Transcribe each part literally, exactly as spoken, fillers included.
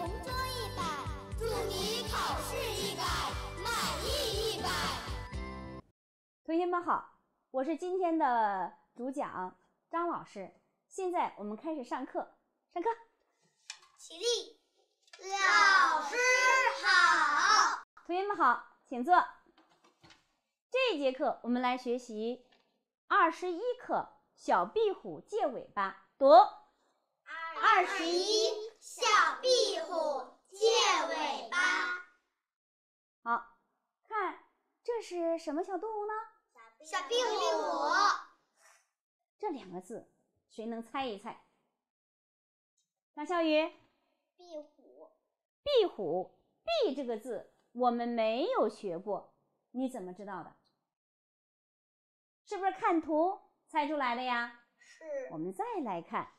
同桌一百，祝你考试一百，满意一百。 同学们好，我是今天的主讲张老师。现在我们开始上课，上课。 起立，老师好。 同学们好，请坐。这一节课我们来学习二十一课小壁虎借尾巴，读二十一小壁虎借尾巴。 好，看这是什么小动物呢？ 小壁虎。 这两个字谁能猜一猜？张小雨。 壁虎。 壁虎，壁这个字我们没有学过，你怎么知道的？是不是看图猜出来的呀？ 是。 我们再来看。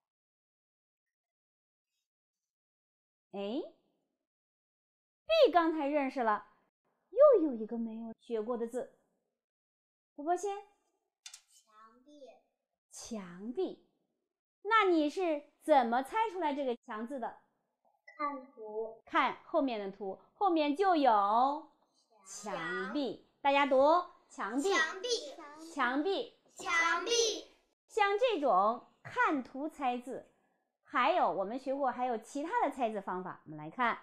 哎，壁刚才认识了，又有一个没有学过的字。波波先。 墙壁。 墙壁，那你是怎么猜出来这个墙字的？ 看图。 看后面的图，后面就有墙壁。大家读墙壁。 墙壁。 墙壁。 墙壁。 像这种看图猜字，还有我们学过还有其他的猜字方法，我们来看。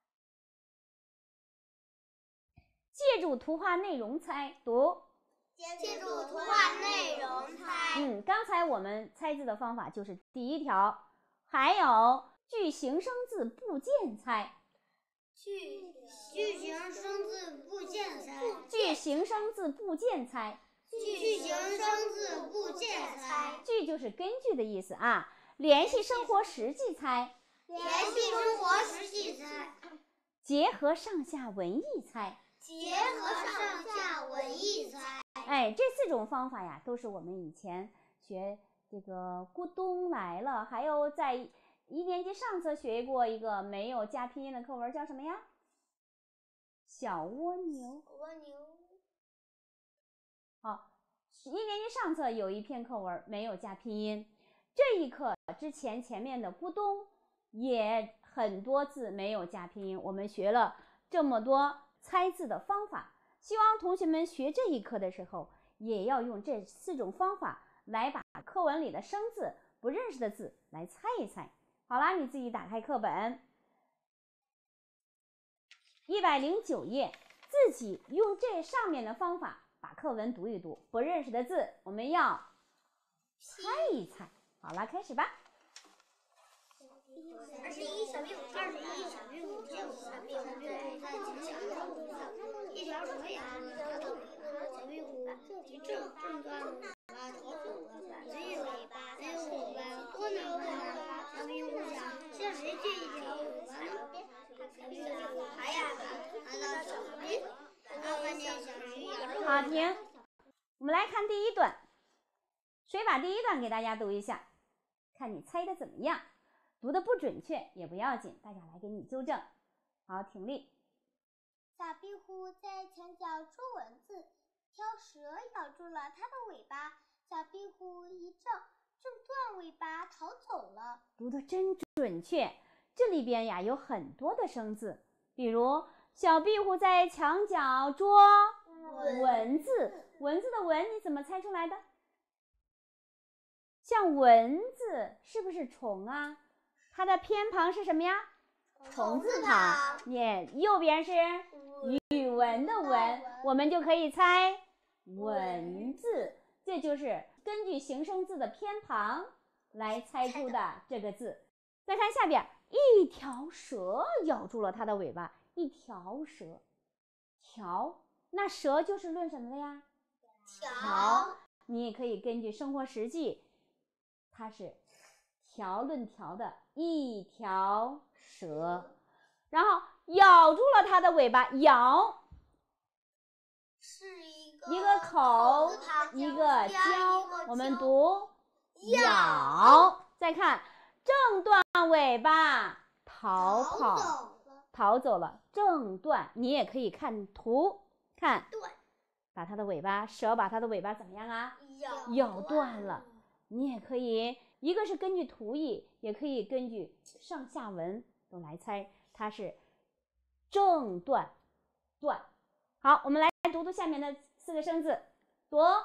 借助图画内容猜，读借助图画内容猜。 嗯，刚才我们猜字的方法就是第一条，还有据形声字部件猜。 据据形声字部件猜。 据形声字部件猜。 据形声字部件猜。 据就是根据的意思啊。联系生活实际猜。 联系生活实际猜。 结合上下文意猜。 结合上下文意猜。 哎，这四种方法呀，都是我们以前学这个咕咚来了，还有在一年级上册学过一个没有加拼音的课文，叫什么呀？小蜗牛。 蜗牛。 好，一年级上册有一篇课文没有加拼音，这一课之前前面的咕咚也很多字没有加拼音，我们学了这么多猜字的方法，希望同学们学这一课的时候也要用这四种方法来把课文里的生字不认识的字来猜一猜。好啦，你自己打开课本一百零九页，自己用这上面的方法把课文读一读，不认识的字我们要猜一猜。好啦，开始吧。 二十一小壁虎，二十一小壁虎，借尾巴。小壁虎在墙角中一条蛇牙爬走了。小壁虎急正正断了尾巴逃走了。没有尾巴，没有尾巴，多难看啊！小壁虎想，向谁借一条尾巴呢？小壁虎爬呀爬，爬到墙边，他看见小鱼咬住了。 好，停。我们来看第一段，谁把第一段给大家读一下，看你猜的怎么样。读的不准确也不要紧，大家来给你纠正。好，挺立。 小壁虎在墙角捉蚊子，条蛇咬住了它的尾巴。小壁虎一挣，挣断尾巴逃走了。 读的真准确，这里边呀有很多的生字，比如小壁虎在墙角捉蚊子，蚊子的蚊你怎么猜出来的？像蚊子是不是虫啊？它的偏旁是什么呀？虫字旁。耶，右边是语文的文，我们就可以猜文字。这就是根据形声字的偏旁来猜出的这个字。再看下边，一条蛇咬住了它的尾巴。一条蛇，条，那蛇就是论什么的呀？条。你也可以根据生活实际，它是条论条的一条蛇，然后咬住了它的尾巴。咬是一个一个口一个交，我们读咬。再看挣断尾巴，逃跑逃走了。挣断，你也可以看图，看把它的尾巴，蛇把它的尾巴怎么样啊？咬断了。你也可以，一个是根据图意，也可以根据上下文都来猜它是正断断。好，我们来读读下面的四个生字，读文、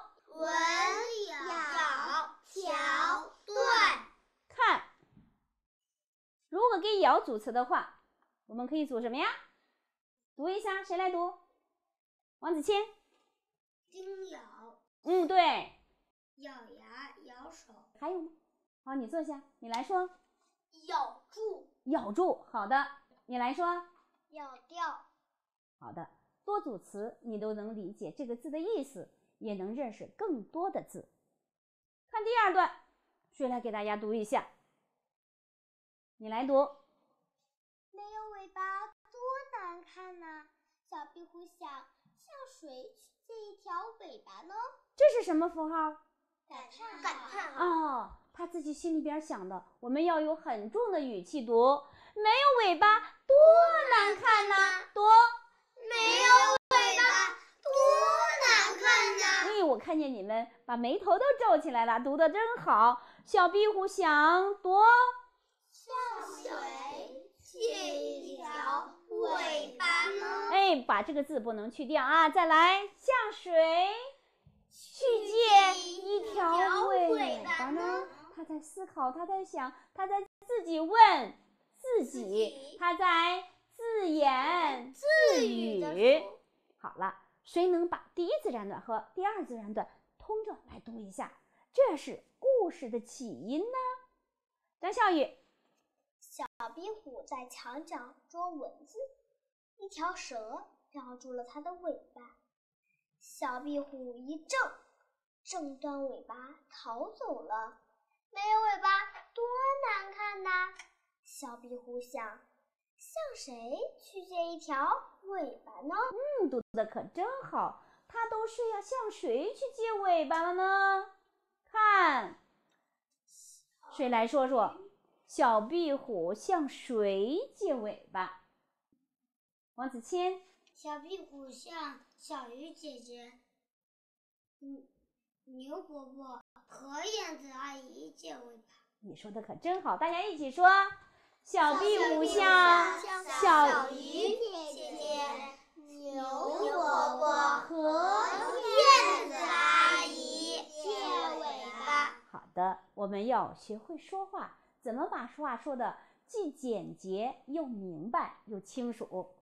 咬、条、断。 看，如果给咬组词的话，我们可以组什么呀？读一下，谁来读？王子谦。 叮咬。 嗯，对。 咬牙、咬手。 还有吗？好，你坐下，你来说。 咬住。 咬住，好的，你来说。 咬掉。 好的，多组词你都能理解这个字的意思，也能认识更多的字。看第二段，谁来给大家读一下？你来读。 没有尾巴多难看呐！小壁虎想向谁去借一条尾巴呢？ 这是什么符号？ 感叹感叹号。 哦，他自己心里边想的，我们要有很重的语气读。没有尾巴多难看呐！多。 没有尾巴多难看呐！ 哎，我看见你们把眉头都皱起来了，读得真好。小壁虎想多向谁借一条尾巴呢？ 哎，把这个字不能去掉啊！再来，向谁去借一条尾巴呢？他在思考，他在想，他在自己问自己，他在自言自语。好了，谁能把第一自然段和第二自然段通着来读一下？这是故事的起因呢？张小雨。 小壁虎在墙角捉蚊子，一条蛇咬住了它的尾巴。小壁虎一挣，挣断尾巴逃走了。没有尾巴多难看呐！小壁虎想，向谁去借一条尾巴呢？ 嗯，读的可真好。他都是要向谁去借尾巴了呢？看，谁来说说？小壁虎向谁借尾巴？王子谦。 小壁虎向小鱼姐姐、嗯、牛伯伯和燕子阿姨借尾巴。 你说的可真好，大家一起说。小壁虎向小鱼姐姐、牛伯伯和燕子阿姨借尾巴。 好的，我们要学会说话，怎么把话说的既简洁又明白又清楚。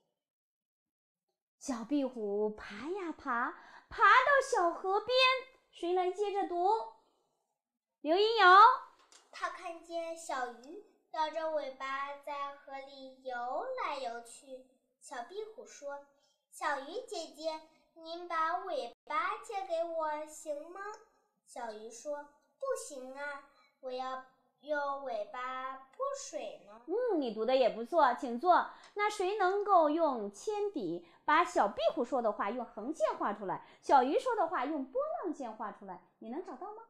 小壁虎爬呀爬，爬到小河边，谁来接着读？刘一瑶。 他看见小鱼摇着尾巴在河里游来游去。小壁虎说：“小鱼姐姐，您把尾巴借给我行吗？”小鱼说：“不行啊，我要用尾巴泼水呢。” 嗯，你读的也不错，请坐。那谁能够用铅笔把小壁虎说的话用横线画出来，小鱼说的话用波浪线画出来？你能找到吗？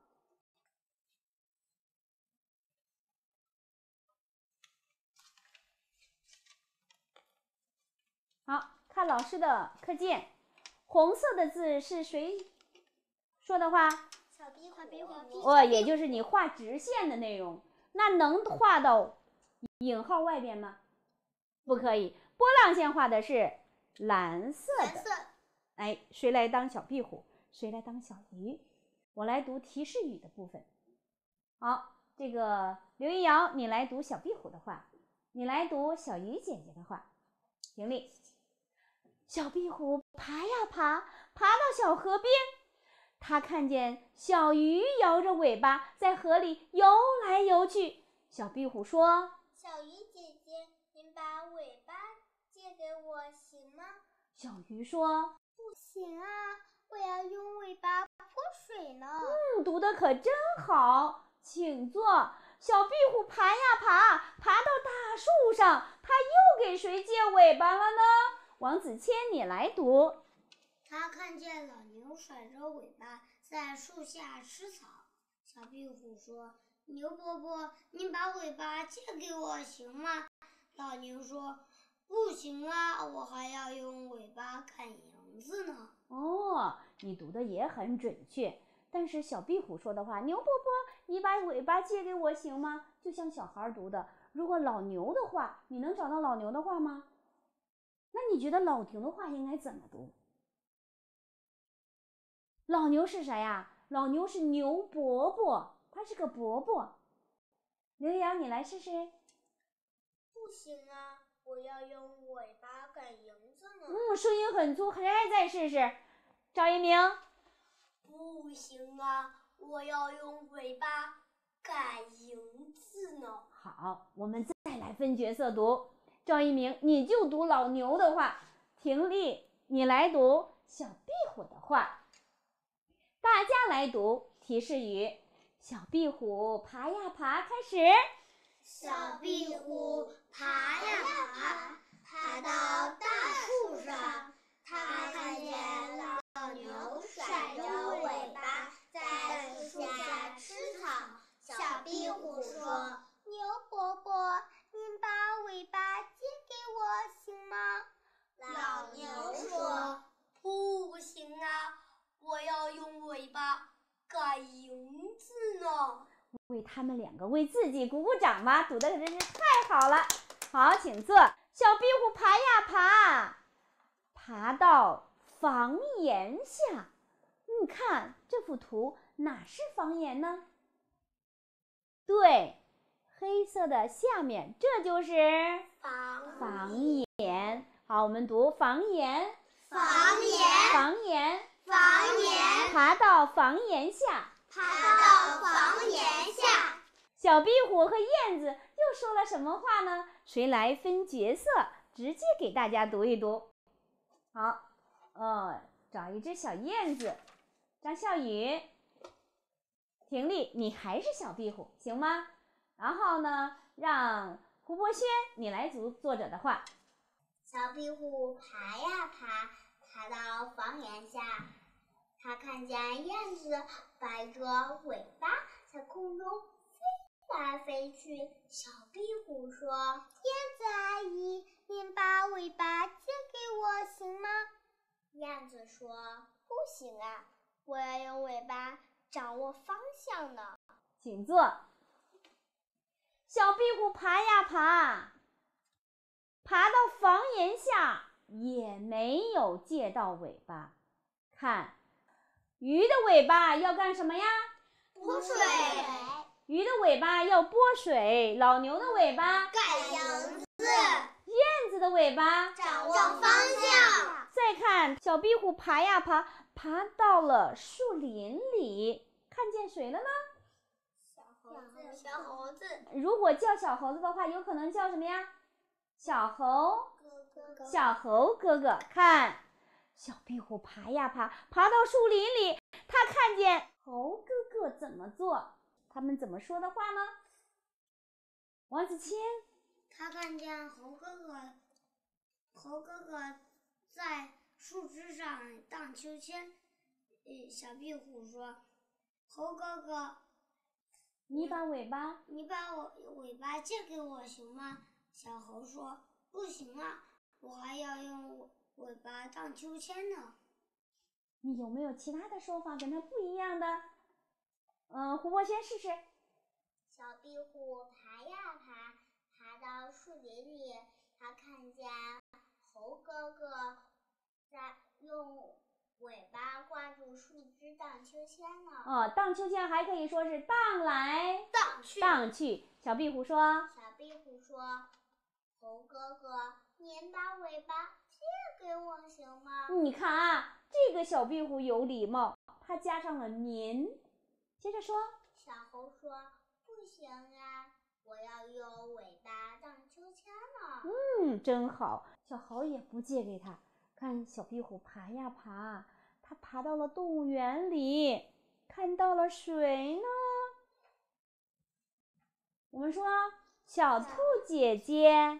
好，看老师的课件，红色的字是谁说的话？ 小壁虎。 哦，也就是你画直线的内容。那能画到引号外边吗？不可以。波浪线画的是蓝色的。 蓝色。 哎，谁来当小壁虎？谁来当小鱼？我来读提示语的部分。好，这个刘一瑶，你来读小壁虎的话，你来读小鱼姐姐的话。婷丽。小壁虎爬呀爬，爬到小河边，他看见小鱼摇着尾巴在河里游来游去。小壁虎说：“ 小鱼姐姐，您把尾巴借给我行吗？” 小鱼说：“ 不行啊，我要用尾巴泼水呢。” 嗯，读得可真好，请坐。小壁虎爬呀爬，爬到大树上，它又给谁借尾巴了呢？王子谦，你来读。 他看见老牛甩着尾巴在树下吃草。小壁虎说：“牛伯伯，您把尾巴借给我行吗？”老牛说：“不行啊，我还要用尾巴赶蝇子呢。” 哦，你读的也很准确。但是小壁虎说的话，牛伯伯，你把尾巴借给我行吗？ 就像小孩读的。如果老牛的话，你能找到老牛的话吗？那你觉得老牛的话应该怎么读？老牛是谁呀？老牛是牛伯伯，他是个伯伯。刘洋，你来试试。 不行啊，我要用尾巴赶蝇子呢。 嗯，声音很粗，还再试试。赵一鸣。 不行啊，我要用尾巴赶蝇子呢。 好，我们再来分角色读。赵一鸣，你就读老牛的话；婷丽，你来读小壁虎的话。大家来读提示语。小壁虎爬呀爬，开始。 小壁虎爬呀爬，爬到大树上，它看见老牛甩着尾巴在树下吃草。小壁虎说：“牛伯伯，您把尾巴借给我行吗？”老牛说：“不行啊，我要用尾巴赶蝇子呢。” 为他们两个为自己鼓鼓掌吧，读的真是太好了。好，请坐。小壁虎爬呀爬，爬到房檐下。你看这幅图哪是房檐呢？对，黑色的下面，这就是房房檐。好，我们读房檐， 房檐， 房檐， 房檐， 爬到房檐下， 爬到房檐下。 小壁虎和燕子又说了什么话呢？谁来分角色，直接给大家读一读。好，呃，找一只小燕子，张笑宇，婷丽，你还是小壁虎，行吗？然后呢，让胡博轩你来读作者的话。 小壁虎爬呀爬，爬到房檐下，它看见燕子摆着尾巴在空中飞来飞去。小壁虎说：“燕子阿姨，您把尾巴借给我行吗？”燕子说：“不行啊，我要用尾巴掌握方向呢。” 请坐。小壁虎爬呀爬，爬到房檐下，也没有借到尾巴。看，鱼的尾巴要干什么呀？ 泼水。 鱼的尾巴要拨水，老牛的尾巴赶蝇子， 燕子的尾巴掌握方向。 再看小壁虎爬呀爬，爬到了树林里，看见谁了呢？ 小猴子，小猴子。 如果叫小猴子的话，有可能叫什么呀？小猴哥哥， 小猴哥哥。看，小壁虎爬呀爬，爬到树林里，他看见猴哥哥怎么做？他们怎么说的话呢？王子谦， 他看见猴哥哥，猴哥哥在树枝上荡秋千。呃，小壁虎说：“猴哥哥， 你把尾巴， 你把我尾巴借给我行吗？”小猴说：“不行啊，我还要用尾巴荡秋千呢。” 你有没有其他的说法跟它不一样的？嗯，胡博先试试。 小壁虎爬呀爬，爬到树林里，它看见猴哥哥在用尾巴挂住树枝荡秋千呢。 哦，荡秋千还可以说是荡来荡去， 荡去。小壁虎说：“ 小壁虎说，猴哥哥，您把尾巴借给我行吗？” 你看啊，这个小壁虎有礼貌，它加上了您。接着说， 小猴说：“不行呀，我要用尾巴荡秋千呢。” 嗯，真好。小猴也不借给他。看小壁虎爬呀爬，它爬到了动物园里，看到了谁呢？我们说小兔姐姐、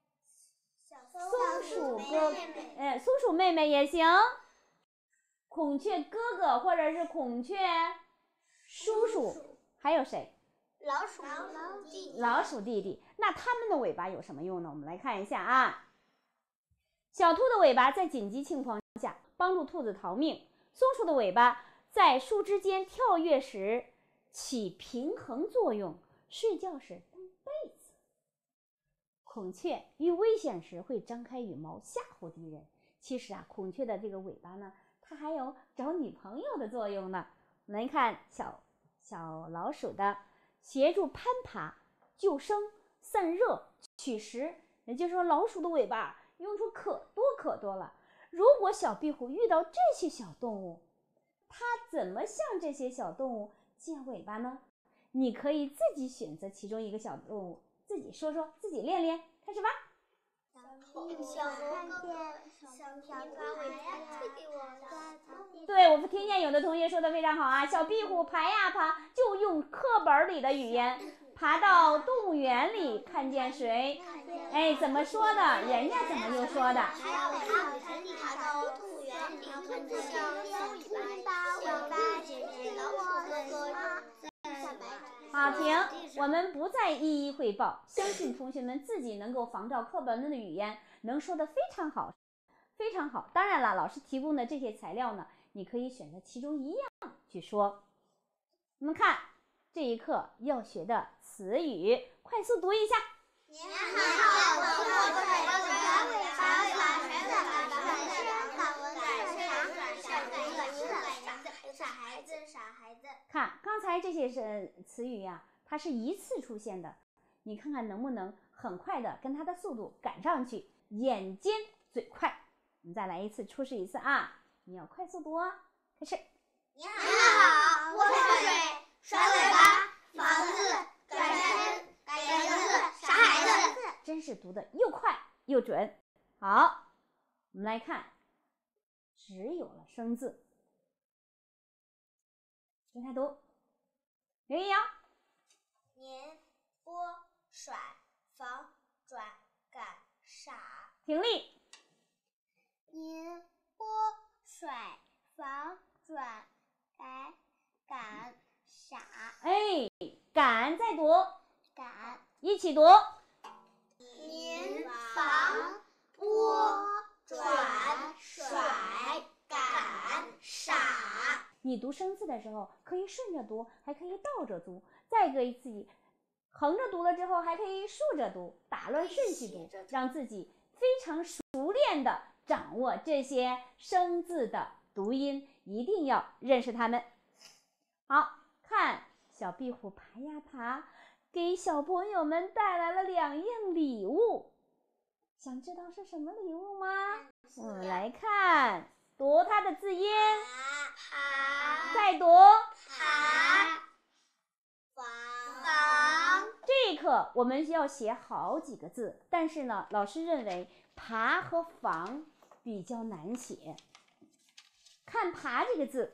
松鼠哥哥，哎，松鼠妹妹也行。孔雀哥哥或者是孔雀叔叔，还有谁？ 老鼠弟弟。 老鼠弟弟。那它们的尾巴有什么用呢？我们来看一下啊。小兔的尾巴在紧急情况下帮助兔子逃命，松鼠的尾巴在树枝间跳跃时起平衡作用，睡觉时搭孔雀遇危险时会张开羽毛吓唬敌人。其实啊，孔雀的这个尾巴呢，它还有找女朋友的作用呢。我们来看小小老鼠的协助攀爬、救生、散热、取食，也就是说，老鼠的尾巴用处可多可多了。如果小壁虎遇到这些小动物，它怎么向这些小动物借尾巴呢？你可以自己选择其中一个小动物，自己说说，自己练练，开始吧。 小猴哥哥，小屁股把尾巴推给我。 对，我们听见有的同学说的非常好啊，小壁虎爬呀爬，就用课本里的语言，爬到动物园里看见谁？哎，怎么说的？人家怎么又说的？ 还要爬爬到动物园里看见小尾巴，小巴姐姐老鼠哥哥。 好，停，我们不再一一汇报，相信同学们自己能够仿照课本的语言，能说得非常好，非常好。当然了，老师提供的这些材料呢，你可以选择其中一样去说。我们看这一课要学的词语，快速读一下。 您好，我是我的小尾巴，小孩子，好文感谢转小孩子，傻孩子，傻孩子。 看刚才这些是词语呀、啊，它是一次出现的，你看看能不能很快的跟它的速度赶上去，眼尖嘴快。我们再来一次，出示一次啊！你要快速读啊，开始。 您好，我是水，甩尾巴，房子，转身，改名字，傻孩子。 真是读的又快又准。好，我们来看，只有了生字。跟他读，刘一瑶。 您拨甩房转赶傻。 婷丽。 您拨甩房转改赶傻。 哎，赶再读， 赶一起读。 您房拨转甩赶傻。 你读生字的时候，可以顺着读，还可以倒着读，再给自己横着读了之后，还可以竖着读，打乱顺序读，让自己非常熟练的掌握这些生字的读音，一定要认识它们。好，看小壁虎爬呀爬，给小朋友们带来了两样礼物，想知道是什么礼物吗？我们来看，读它的字音。 爬， 再读爬，房。 这一课我们要写好几个字，但是呢，老师认为爬和房比较难写。看爬这个字，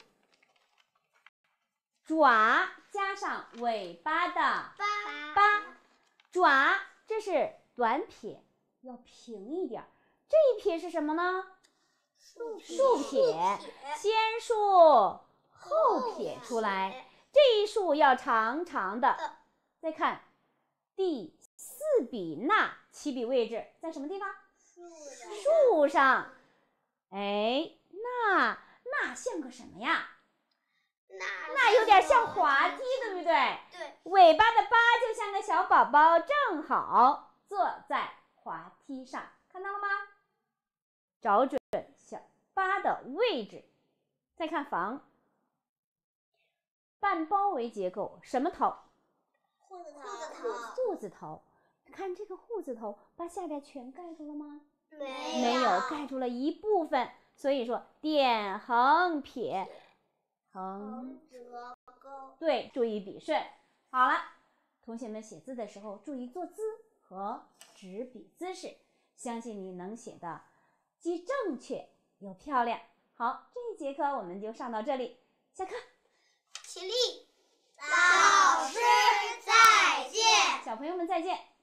爪加上尾巴的巴，爪这是短撇，要平一点。这一撇是什么呢？竖撇，先竖后撇出来，这一竖要长长的。再看第四笔捺起笔位置在什么地方？树上。哎，捺捺像个什么呀？那有点像滑梯，对不对？ 对。 尾巴的巴就像个小宝宝，正好坐在滑梯上，看到了吗？找准小巴的位置。再看房，半包围结构，什么头？ 户字头。 户字头。看这个户字头，把下边全盖住了吗？ 没没有，盖住了一部分。所以说点横撇横折钩。 对，注意笔顺。好了，同学们写字的时候注意坐姿和执笔姿势，相信你能写的既正确又漂亮。好，这一节课我们就上到这里，下课。 起立，老师再见。 小朋友们再见。